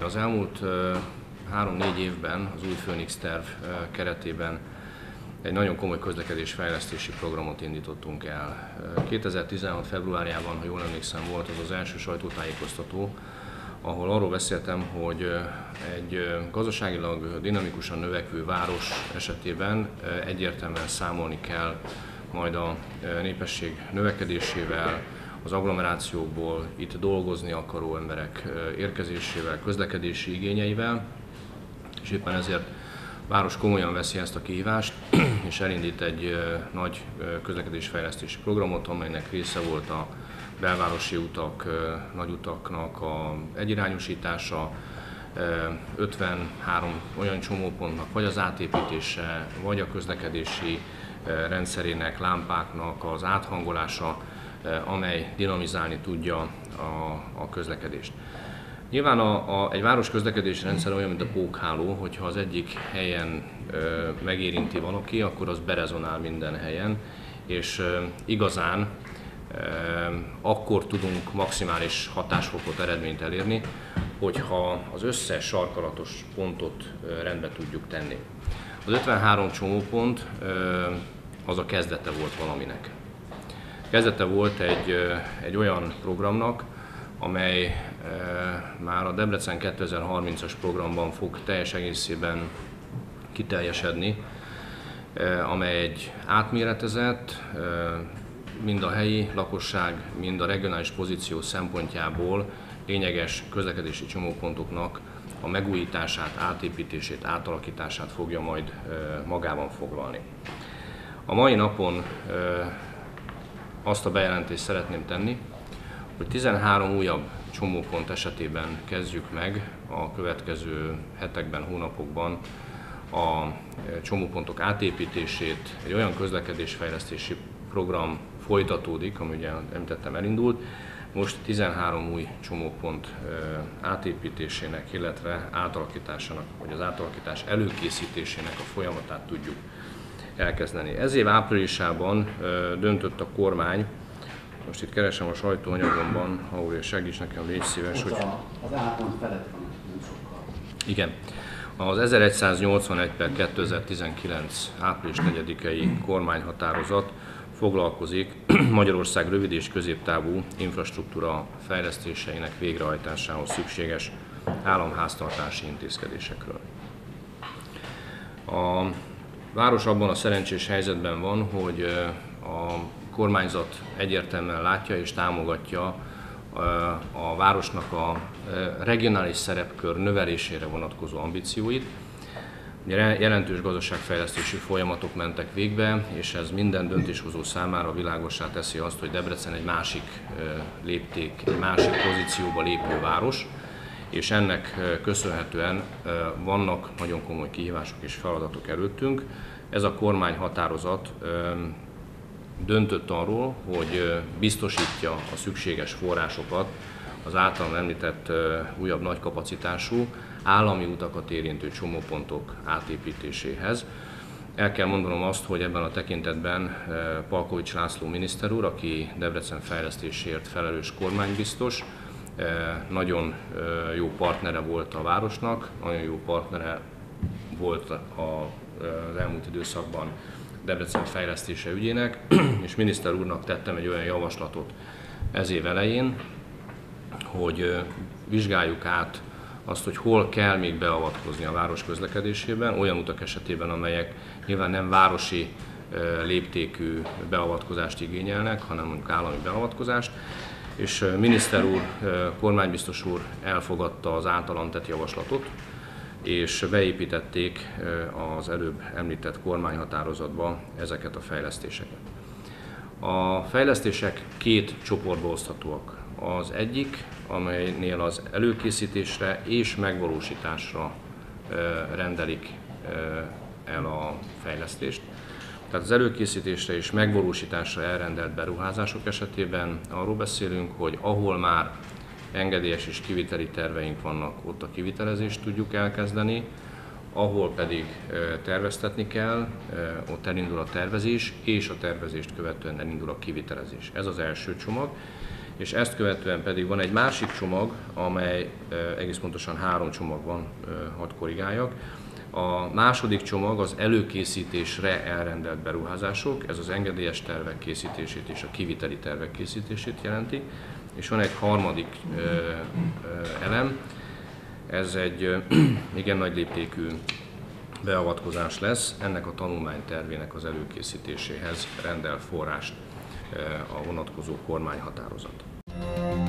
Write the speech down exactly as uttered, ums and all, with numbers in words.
Az elmúlt három-négy évben az új Főnix terv keretében egy nagyon komoly közlekedésfejlesztési programot indítottunk el. kétezer-tizenhat februárjában, ha jól emlékszem, volt az az első sajtótájékoztató, ahol arról beszéltem, hogy egy gazdaságilag dinamikusan növekvő város esetében egyértelműen számolni kell majd a népesség növekedésével, az agglomerációkból itt dolgozni akaró emberek érkezésével, közlekedési igényeivel, és éppen ezért a város komolyan veszi ezt a kihívást, és elindít egy nagy közlekedésfejlesztési programot, amelynek része volt a belvárosi utak, nagyutaknak a egyirányosítása, ötvenhárom olyan csomópontnak vagy az átépítése, vagy a közlekedési rendszerének, lámpáknak az áthangolása, amely dinamizálni tudja a, a közlekedést. Nyilván a, a, egy város közlekedési rendszer olyan, mint a pókháló, hogyha az egyik helyen e, megérinti valaki, akkor az berezonál minden helyen, és e, igazán e, akkor tudunk maximális hatásfokot, eredményt elérni, hogyha az összes sarkalatos pontot e, rendbe tudjuk tenni. Az ötvenhárom csomópont e, az a kezdete volt valaminek. Kezdete volt egy, egy olyan programnak, amely e, már a Debrecen kétezer-harmincas programban fog teljes egészében kiteljesedni, e, amely egy átméretezett, e, mind a helyi lakosság, mind a regionális pozíció szempontjából lényeges közlekedési csomópontoknak a megújítását, átépítését, átalakítását fogja majd e, magában foglalni. A mai napon e, azt a bejelentést szeretném tenni, hogy tizenhárom újabb csomópont esetében kezdjük meg a következő hetekben, hónapokban a csomópontok átépítését. Egy olyan közlekedésfejlesztési program folytatódik, ami ugye említettem elindult. Most tizenhárom új csomópont átépítésének, illetve átalakításának, vagy az átalakítás előkészítésének a folyamatát tudjuk elkezdeni. Ez év áprilisában döntött a kormány, most itt keresem a sajtóanyagomban, ha úr, segíts nekem, légy szíves, hogy... Az átpont felett van, nem sokkal. Igen. Az ezeregyszáznyolcvanegy per kétezer-tizenkilenc április negyedikei kormányhatározat foglalkozik Magyarország rövid és középtávú infrastruktúra fejlesztéseinek végrehajtásához szükséges államháztartási intézkedésekről. A város abban a szerencsés helyzetben van, hogy a kormányzat egyértelműen látja és támogatja a városnak a regionális szerepkör növelésére vonatkozó ambícióit. Jelentős gazdaságfejlesztési folyamatok mentek végbe, és ez minden döntéshozó számára világossá teszi azt, hogy Debrecen egy másik lépték, egy másik pozícióba lépő város, és ennek köszönhetően vannak nagyon komoly kihívások és feladatok előttünk. Ez a kormányhatározat döntött arról, hogy biztosítja a szükséges forrásokat az általam említett újabb nagy kapacitású állami utakat érintő csomópontok átépítéséhez. El kell mondanom azt, hogy ebben a tekintetben Palkovics László miniszter úr, aki Debrecen fejlesztésért felelős kormánybiztos, nagyon jó partnere volt a városnak, nagyon jó partnere volt az elmúlt időszakban Debrecen fejlesztése ügyének, és miniszter úrnak tettem egy olyan javaslatot ez év elején, hogy vizsgáljuk át azt, hogy hol kell még beavatkozni a város közlekedésében, olyan utak esetében, amelyek nyilván nem városi léptékű beavatkozást igényelnek, hanem mondjuk állami beavatkozást, és miniszter úr, kormánybiztos úr elfogadta az általam tett javaslatot, és beépítették az előbb említett kormányhatározatba ezeket a fejlesztéseket. A fejlesztések két csoportba oszthatóak. Az egyik, amelynél az előkészítésre és megvalósításra rendelik el a fejlesztést. Tehát az előkészítésre és megvalósításra elrendelt beruházások esetében arról beszélünk, hogy ahol már engedélyes és kiviteli terveink vannak, ott a kivitelezést tudjuk elkezdeni, ahol pedig terveztetni kell, ott elindul a tervezés, és a tervezést követően elindul a kivitelezés. Ez az első csomag. és ezt követően pedig van egy másik csomag, amely egész pontosan három csomag van, hadd korrigáljak. A második csomag az előkészítésre elrendelt beruházások, ez az engedélyes tervek készítését és a kiviteli tervek készítését jelenti, és van egy harmadik ö, ö, elem, ez egy ö, igen nagy léptékű beavatkozás lesz, ennek a tanulmánytervének az előkészítéséhez rendel forrást ö, a vonatkozó kormányhatározat.